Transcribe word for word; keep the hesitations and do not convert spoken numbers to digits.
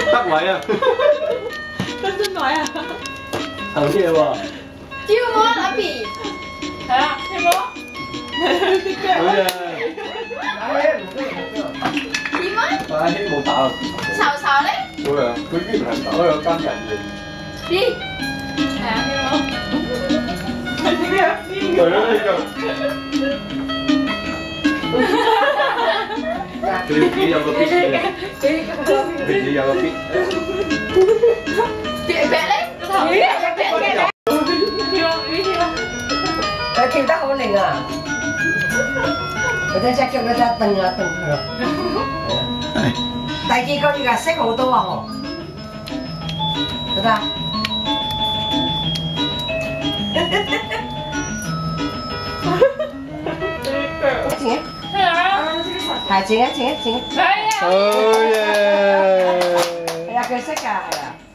得位啊！ 得真位啊！ 頭啲喎。 跳舞啊，諗住。係啊，跳舞。 好嘢。 點啊？ 阿希冇打啊。 巢巢咧？ 冇啊，佢邊唔係打，有間人嘅。 邊？係啊，跳舞。係點啊？ 係啊，呢個。佢自己有個 beat 嘅，佢自己有個 beat。 劈劈咧？劈劈劈咧？跳魚跳。 佢跳得好靚啊！佢隻隻腳嗰隻蹬啊蹬佢咯。第二個月啊，識好多啊嗬，得唔得？停嘅。係，停嘅，停嘅，停嘅。 好嘢！ 係啊，佢識㗎，係啊。